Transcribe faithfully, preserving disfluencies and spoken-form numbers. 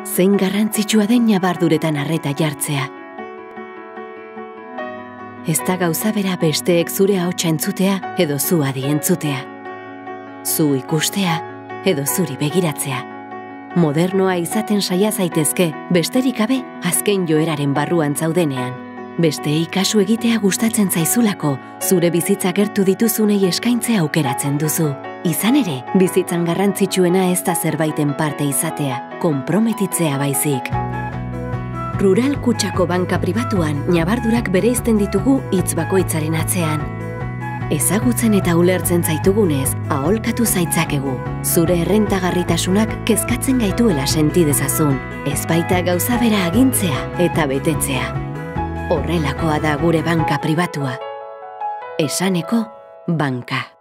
Zein garrantzitsua den ñabarduretan arreta jartzea. Ez da gauza bera besteek zure ahotsa entzutea edo zu adi entzutea. Zu ikustea edo zuri begiratzea. Modernoa izaten saia zaitezke, besterik gabe azken joeraren barruan zaudenean. Besteei kasu egitea gustatzen zaizulako, zure bizitza gertu dituzunei eskaintzea aukeratzen duzu. Izan ere, bizitzan garrantzitsuena ez da zerbaiten parte izatea, konprometitzea baizik. Rural Kutxako banka pribatuan ñabardurak bereizten ditugu hitz bakoitzaren atzean. Ezagutzen eta ulertzen zaitugunez, aholkatu zaitzakegu. Zure errentagarritasunak kezkatzen gaituela senti dezazun. Ez baita gauza bera agintzea eta betetzea. Horrelakoa da gure banka pribatua. Esaneko banka.